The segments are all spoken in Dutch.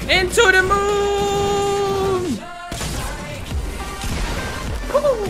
Into the moon! Woehoe!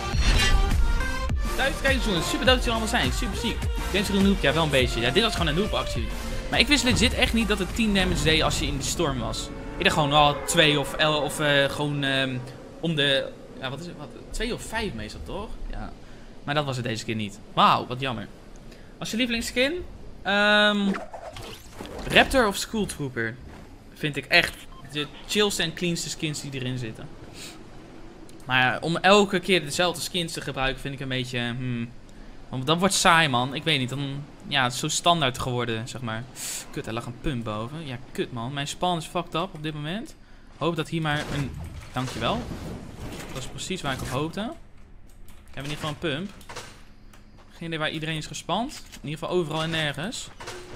Kijk eens jongens, super dood dat jullie allemaal zijn. Super ziek. Denk je een noob? Ja, wel een beetje. Ja, dit was gewoon een noob actie. Maar ik wist legit echt niet dat het 10 damage deed als je in de storm was. Ik dacht gewoon al 2 of gewoon om de... Ja, wat is het? 2 of 5 meestal, toch? Ja. Maar dat was het deze keer niet. Wauw, wat jammer. Als je lievelingsskin? Raptor of School Trooper? Vind ik echt de chillste en cleanste skins die erin zitten. Maar om elke keer dezelfde skins te gebruiken vind ik een beetje... Want dat wordt saai, man. Ik weet niet. Dan, ja, het is zo standaard geworden, zeg maar. Kut, er lag een pump boven. Ja, kut, man. Mijn spawn is fucked up op dit moment. Hoop dat hier maar een... Dankjewel. Dat is precies waar ik op hoopte. Ik heb in ieder geval een pump. Geen idee waar iedereen is gespand. In ieder geval overal en nergens.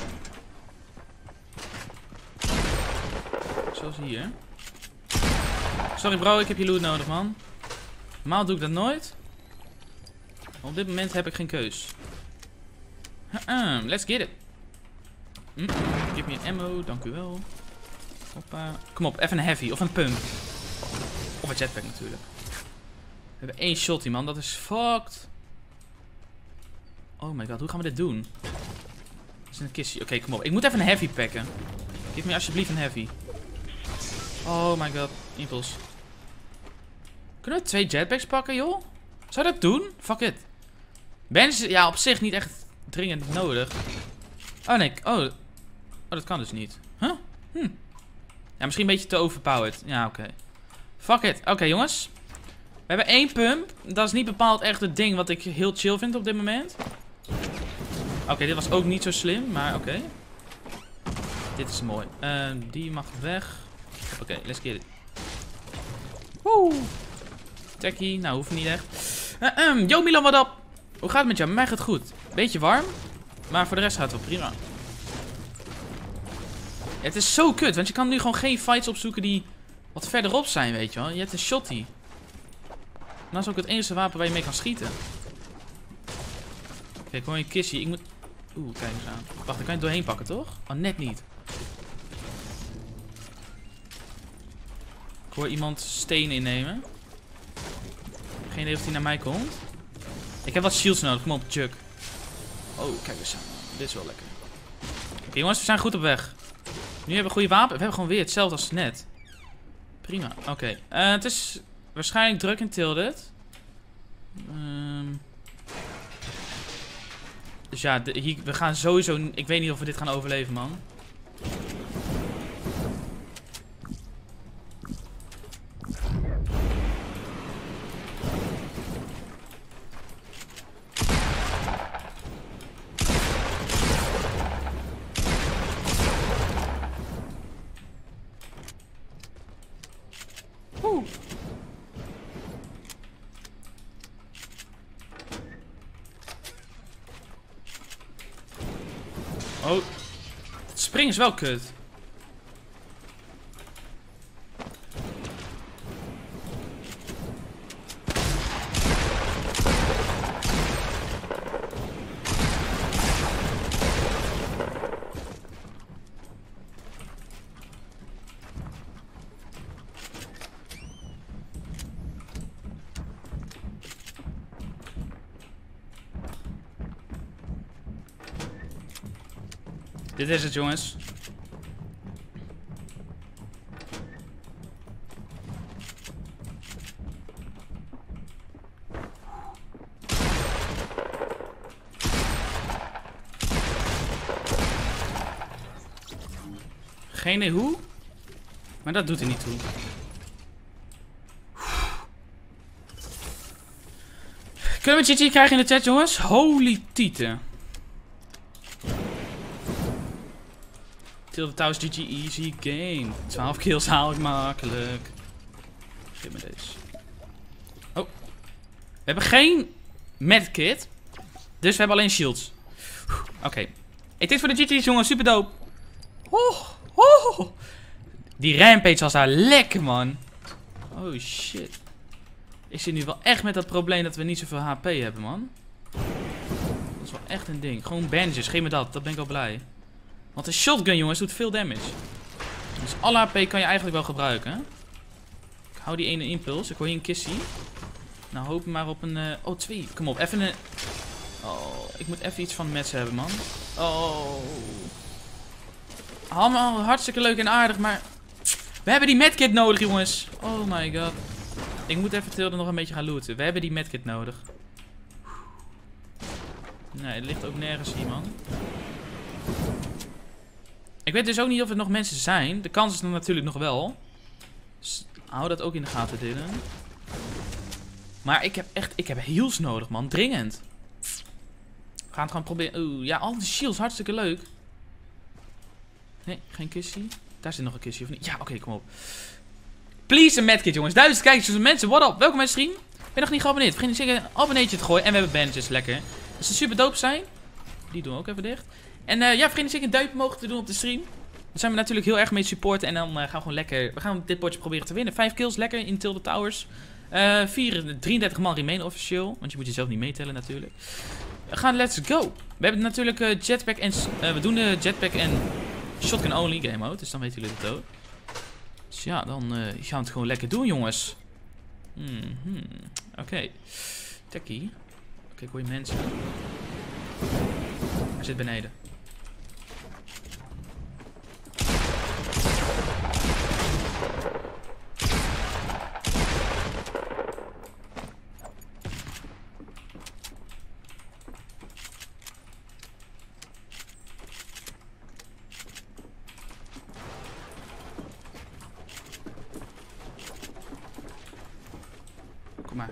Zoals hier. Sorry bro, ik heb je loot nodig, man. Normaal doe ik dat nooit. Op dit moment heb ik geen keus. Let's get it. Give me an ammo, dank u wel. Hoppa. Kom op, even een heavy of een pump. Of een jetpack natuurlijk. We hebben 1 shotty, man. Dat is fucked. Oh my god, hoe gaan we dit doen? Dat is een kistje. Oké, kom op. Ik moet even een heavy packen. Geef me alsjeblieft een heavy. Oh my god, impuls. Kunnen we 2 jetpacks pakken, joh? Zou je dat doen? Fuck it. Ben je, ja, op zich niet echt dringend nodig. Oh nee, oh dat kan dus niet. Huh? Ja, misschien een beetje te overpowered. Ja, oké. Fuck it. Oké, jongens. We hebben 1 pump. Dat is niet bepaald echt het ding wat ik heel chill vind op dit moment. Oké, dit was ook niet zo slim, maar oké. Dit is mooi. Die mag weg. Oké, let's get it. Woe. Techie, nou hoeft niet echt. Yo Milan, wat op? Hoe gaat het met jou? Mij gaat het goed. Beetje warm, maar voor de rest gaat het wel prima. Het is zo kut, want je kan nu gewoon geen fights opzoeken die wat verderop zijn, weet je wel. Je hebt een shotty. En dat is ook het enige wapen waar je mee kan schieten. Oké, ik hoor een kistje. Ik moet... Oeh, kijk eens aan. Wacht, dan kan je het doorheen pakken, toch? Oh, net niet. Ik hoor iemand stenen innemen. Geen idee of die naar mij komt. Ik heb wat shields nodig. Kom op, Chuck. Oh, kijk eens aan. Dit is wel lekker. Oké, jongens, we zijn goed op weg. Nu hebben we een goede wapen. We hebben gewoon weer hetzelfde als net. Prima. Oké. Het is waarschijnlijk druk in Tilted. Dus ja, hier, we gaan sowieso... Ik weet niet of we dit gaan overleven, man. Oh, het springen is wel kut. Dit is het, jongens. Geen idee hoe. Maar dat doet er niet toe. Kunnen we GG krijgen in de chat, jongens? Holy tieten. Tilted Towers GG easy game. 12 kills haal ik makkelijk. Geef me deze. Oh. We hebben geen medkit. Dus we hebben alleen shields. Oké. Dit is voor de GG's, jongens. Super dope. Die rampage was daar lekker, man. Oh shit. Ik zit nu wel echt met dat probleem dat we niet zoveel HP hebben, man. Dat is wel echt een ding. Gewoon bandages. Geef me dat. Dat ben ik al blij. Want een shotgun, jongens, doet veel damage. Dus alle HP kan je eigenlijk wel gebruiken. Ik hou die ene impuls. Ik hoor hier een kissie. Nou, hoop maar op een... Oh, 2. Kom op, even een... Oh, ik moet even iets van Mets hebben, man. Oh. Allemaal hartstikke leuk en aardig, maar... We hebben die medkit nodig, jongens. Oh my god. Ik moet even Tilde nog een beetje gaan looten. We hebben die medkit nodig. Nee, het ligt ook nergens hier, man. Ik weet dus ook niet of er nog mensen zijn. De kans is er natuurlijk nog wel. Dus hou dat ook in de gaten, Dylan. Maar ik heb heals nodig, man. Dringend. We gaan het gewoon proberen. Oeh, ja, al die shields, hartstikke leuk. Nee, geen kissie. Daar zit nog een kissie, of niet? Ja, oké, kom op. Please, een medkit, jongens. 1000 kijkers, dus mensen, what up? Welkom bij de stream. Ben je nog niet geabonneerd? Vergeet niet zeker een abonneetje te gooien. En we hebben bandages, lekker. Als ze super dope zijn, die doen we ook even dicht. En ja, vergeet niet zeker een duimpje omhoog te doen op de stream. Daar zijn we natuurlijk heel erg mee supporten. En dan gaan we gewoon lekker... We gaan dit potje proberen te winnen. 5 kills, lekker, in Tilde Towers. 33 man remain officieel. Want je moet jezelf niet meetellen natuurlijk. We gaan, let's go. We hebben natuurlijk jetpack en... we doen de jetpack en shotgun only game mode. Dus dan weten jullie het ook. Dus ja, dan gaan we het gewoon lekker doen, jongens. Oké. Techie. Oké, ik hoor je mensen. Hij zit beneden. Kom maar.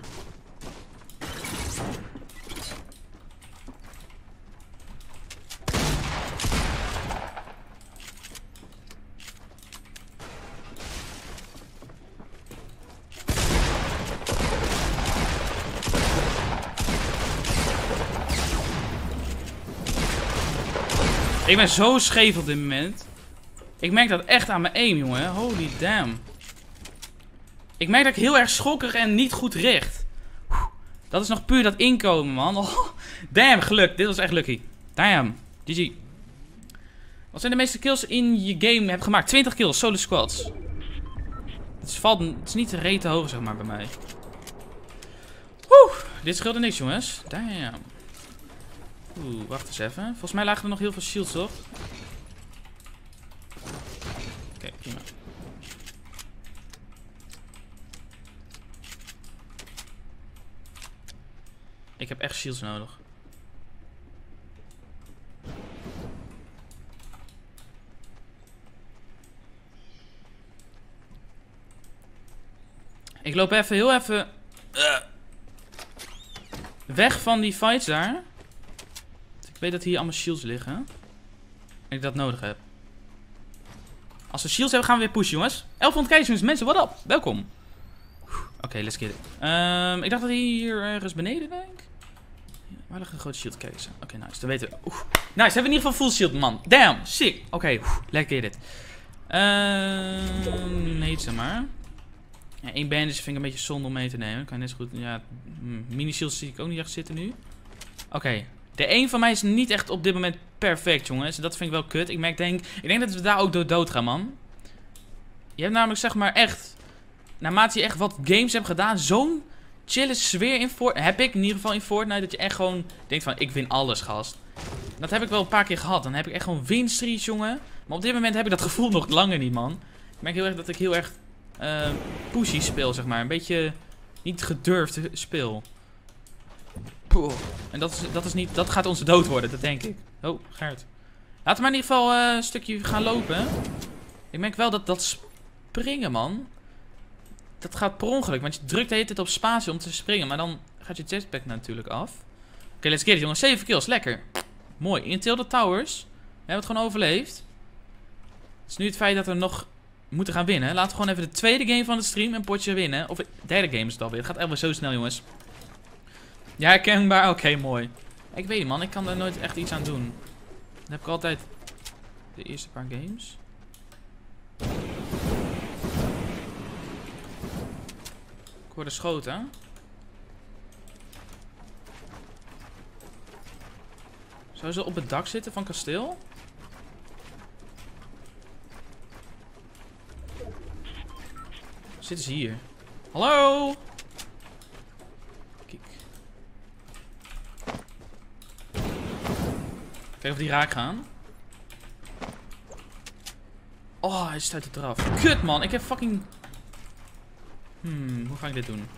Ik ben zo scheef op dit moment. Ik merk dat echt aan mijn aim, jongen. Holy damn. Ik merk dat ik heel erg schokkig en niet goed richt. Dat is nog puur dat inkomen, man. Oh, damn, geluk. Dit was echt lucky. Damn. GG. Wat zijn de meeste kills in je game hebt gemaakt? 20 kills, solo squads. Het is niet rete hoog, zeg maar, bij mij. Dit scheelde niks, jongens. Damn. Wacht eens even. Volgens mij lagen er nog heel veel shields, toch? Oké, prima. Ik heb echt shields nodig. Ik loop even, heel even... weg van die fights daar. Ik weet dat hier allemaal shields liggen. En ik dat nodig heb. Als we shields hebben, gaan we weer pushen, jongens. 1100 kijkers, jongens. Mensen, what up? Welkom. Oké, let's get it. Ik dacht dat hij hier ergens beneden, denk ik. Waar ligt een grote shield? Kijk eens. Oké, nice. Dan weten we. Nice, we hebben in ieder geval full shield, man. Damn, sick. Oké, let's get it. Nee, zeg maar. Ja, 1 bandage vind ik een beetje zonde om mee te nemen. Kan je net zo goed... Ja, mini shields zie ik ook niet echt zitten nu. Oké. De 1 van mij is niet echt op dit moment perfect, jongens. Dat vind ik wel kut. Ik denk dat we daar ook dood gaan, man. Je hebt namelijk, zeg maar, echt... Naarmate je echt wat games hebt gedaan, zo'n chille sfeer in Fortnite... Heb ik in ieder geval in Fortnite, dat je echt gewoon denkt van, ik win alles, gast. Dat heb ik wel een paar keer gehad. Dan heb ik echt gewoon winstreaks, jongen. Maar op dit moment heb ik dat gevoel nog langer niet, man. Ik merk heel erg dat ik heel erg pushy speel, zeg maar. Een beetje niet gedurfd speel. En dat gaat onze dood worden, dat denk ik. Oh, Gert. Laten we maar in ieder geval een stukje gaan lopen. Ik merk wel dat springen, man. Dat gaat per ongeluk, want je drukt de hele tijd op spatie om te springen. Maar dan gaat je jetpack natuurlijk af. Oké, let's get it, jongens. 7 kills, lekker. Mooi. In Tilde Towers. We hebben het gewoon overleefd. Het is nu het feit dat we nog moeten gaan winnen. Laten we gewoon even de tweede game van de stream een potje winnen. Of de derde game is het alweer. Het gaat echt wel zo snel, jongens. Ja, herkenbaar. Oké, mooi. Ik weet niet, man. Ik kan daar nooit echt iets aan doen. Dan heb ik altijd de eerste paar games. Ik hoor de schoten. Zou ze op het dak zitten van kasteel? Zitten ze hier? Hallo? Kijk. Kijken of die raak gaan. Oh, hij stuit het eraf. Kut, man. Ik heb fucking... hoe ga ik dit doen?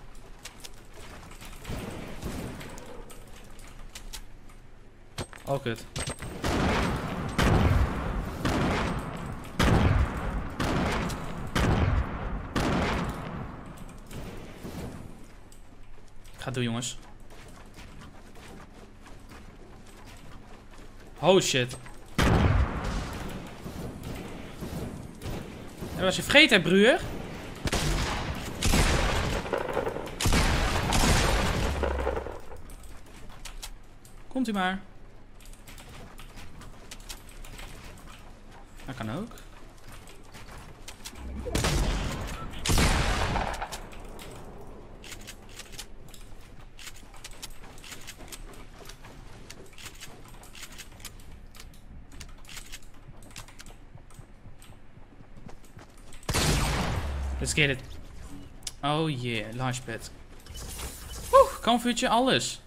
Oh, kut. Ik ga het doen, jongens. Oh, shit. Dat was je vergeten, hè, broer? Komt u maar. Dat kan ook. Let's get it. Oh yeah, launchpad. Comfortje, alles.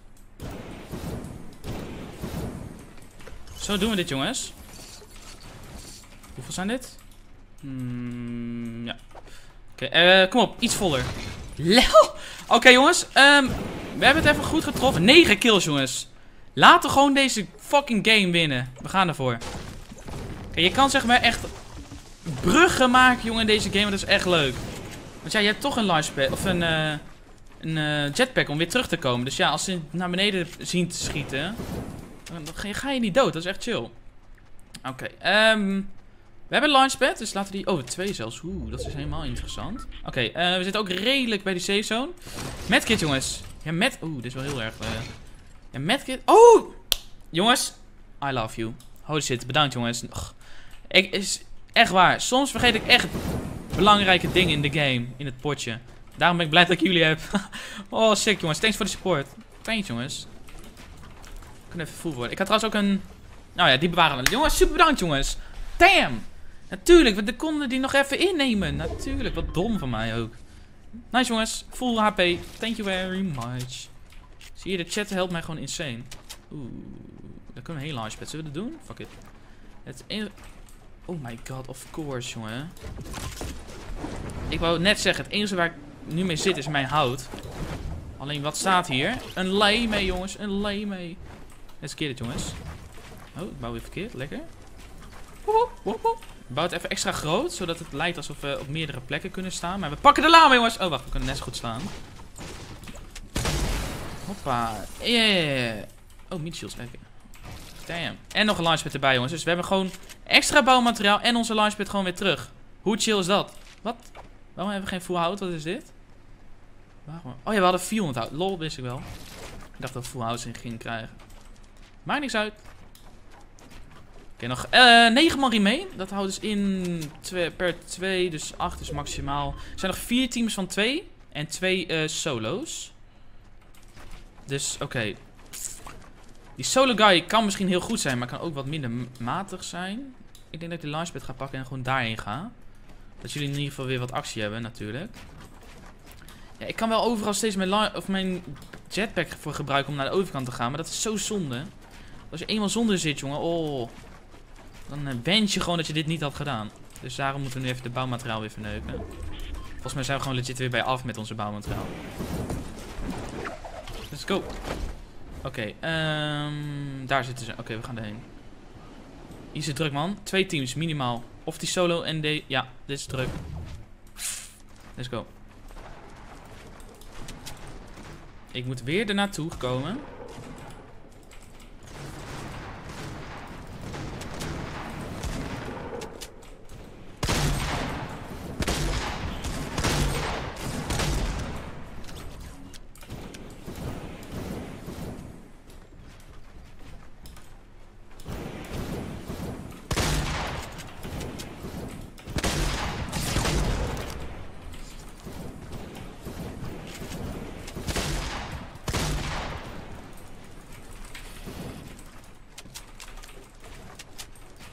Zo doen we dit, jongens. Hoeveel zijn dit? Ja. Oké, kom op, iets voller. Oké, jongens. We hebben het even goed getroffen. 9 kills, jongens. Laten we gewoon deze fucking game winnen. We gaan ervoor. Oké, je kan zeg maar echt bruggen maken, jongen, in deze game. Dat is echt leuk. Want ja, je hebt toch een launchpad of een jetpack om weer terug te komen. Dus ja, als ze naar beneden zien te schieten, dan ga je niet dood. Dat is echt chill. Oké, we hebben een launchpad, dus laten we die... Oh, 2 zelfs. Oeh, dat is helemaal interessant. Oké, we zitten ook redelijk bij die safe zone. Medkit, jongens. Ja, Oeh, dit is wel heel erg... Ja, medkit... Oh! Jongens, I love you. Holy shit, bedankt, jongens. Is echt waar. Soms vergeet ik echt belangrijke dingen in de game. In het potje. Daarom ben ik blij dat ik jullie heb. Oh, sick, jongens. Thanks voor de support. Thanks, jongens. Ik kan even full worden. Ik had trouwens ook een... Nou ja, die bewaren we. Jongens, super bedankt, jongens. Damn! Natuurlijk, we konden die nog even innemen. Natuurlijk, wat dom van mij ook. Nice, jongens. Full HP. Thank you very much. Zie je, de chat helpt mij gewoon insane. Oeh, daar kunnen we een hele launchpad. Zullen we dat doen? Fuck it. Het enige... Oh my god, of course, jongen. Ik wou net zeggen, het enige waar ik nu mee zit is mijn hout. Alleen, wat staat hier? Een lay mee, jongens. Een lay mee. Let's get it, jongens. Oh, ik bouw weer verkeerd. Lekker. Ik bouw het even extra groot, zodat het lijkt alsof we op meerdere plekken kunnen staan. Maar we pakken de lama, jongens. Oh, wacht. We kunnen net zo goed slaan. Hoppa. Yeah. Oh, meat-shields. Lekker. Damn. En nog een launchpad erbij, jongens. Dus we hebben gewoon extra bouwmateriaal en onze launchpad gewoon weer terug. Hoe chill is dat? Wat? Waarom hebben we geen full hout? Wat is dit? Waarom? Oh ja, we hadden 400 hout. Lol, wist ik wel. Ik dacht dat we full hout in gingen krijgen. Maakt niks uit. Oké, nog 9 man remain. Dat houdt dus in per 2, dus 8 is maximaal. Er zijn nog 4 teams van 2 en 2 solo's. Dus oké. Die solo guy kan misschien heel goed zijn, maar kan ook wat minder matig zijn. Ik denk dat ik de launchpad ga pakken en gewoon daarheen ga. Dat jullie in ieder geval weer wat actie hebben, natuurlijk. Ja, ik kan wel overal steeds mijn jetpack voor gebruiken om naar de overkant te gaan, maar dat is zo zonde. Als je eenmaal zonder zit, jongen, oh, dan wens je gewoon dat je dit niet had gedaan. Dus daarom moeten we nu even de bouwmateriaal weer verneuken. Volgens mij zijn we gewoon legit weer bij af met onze bouwmateriaal. Let's go. Oké, daar zitten ze. Oké, we gaan erheen. Hier is het druk, man. 2 teams, minimaal. Of die solo en de... Ja, dit is druk. Let's go. Ik moet weer ernaartoe komen.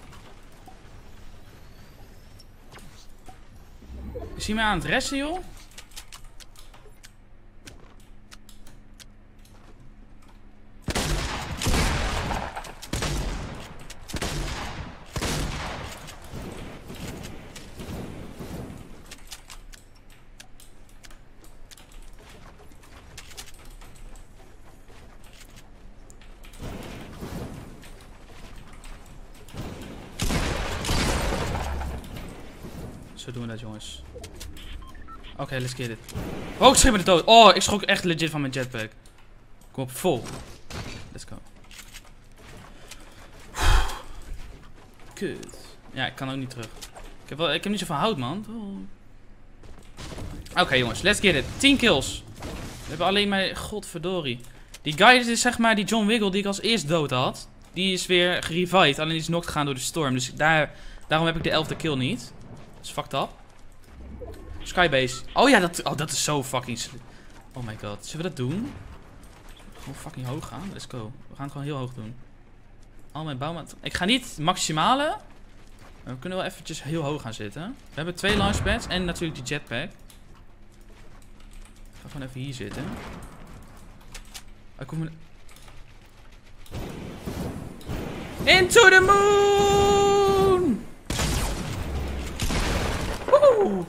Is hij mij aan het resten, joh? Zo doen we dat, jongens. Oké, let's get it. Oh, ik schrik me de dood. Oh, ik schrok echt legit van mijn jetpack. Kom op, vol. Let's go. Kut. Ja, ik kan ook niet terug. Ik heb niet zoveel hout, man. Oh. Oké, jongens, let's get it. 10 kills. We hebben alleen maar... Godverdorie. Die guy is zeg maar die John Wiggle die ik als eerst dood had. Die is weer gerevived. Alleen die is knocked gegaan door de storm. Dus daarom heb ik de 11e kill niet. Dat is fucked up. Skybase. Oh ja, dat is zo fucking... Oh my god. Zullen we dat doen? Gewoon fucking hoog gaan. Let's go. We gaan het gewoon heel hoog doen. Al mijn bouwmaterialen. Ik ga niet maximale. Maar we kunnen wel eventjes heel hoog gaan zitten. We hebben 2 launchpads en natuurlijk die jetpack. Ik ga gewoon even hier zitten. Into the moon! Woehoe!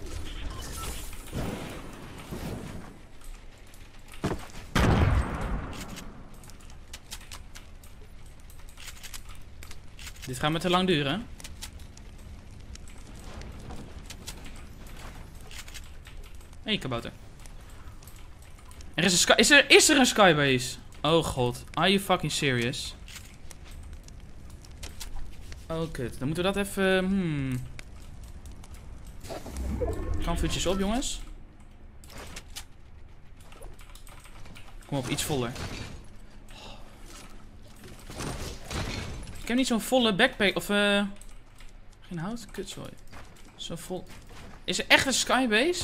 Dit gaat me te lang duren. Hey, kabouter. Er is een sky... Is er een skybase? Oh god. Are you fucking serious? Oh kut. Dan moeten we dat even... Kampvuurtjes op, jongens. Kom op, iets voller. Ik heb niet zo'n volle backpack of geen hout? Kutzooi. Zo vol. Is er echt een skybase?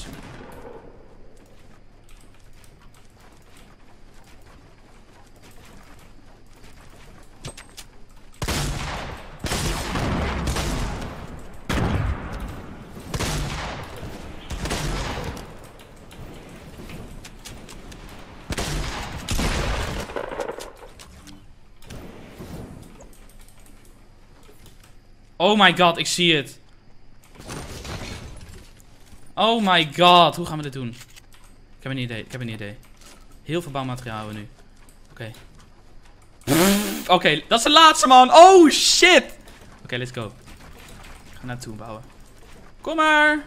Oh my god, ik zie het. Oh my god, hoe gaan we dit doen? Ik heb een idee. Heel veel bouwmateriaal hebben we nu. Oké. Oké, dat is de laatste, man. Oh shit. Oké, let's go. Ik ga naartoe bouwen. Kom maar.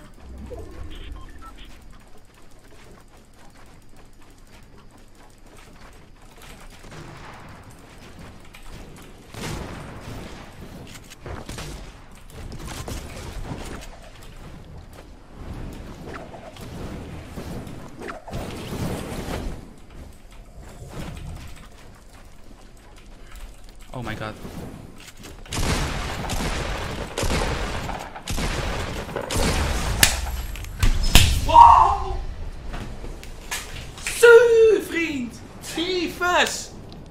Oh my god. Wow! Zo, vriend! Tyfus!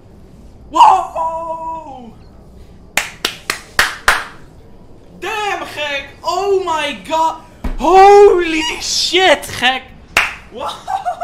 Wow! Damn, gek! Oh my god! Holy shit, gek! Wow!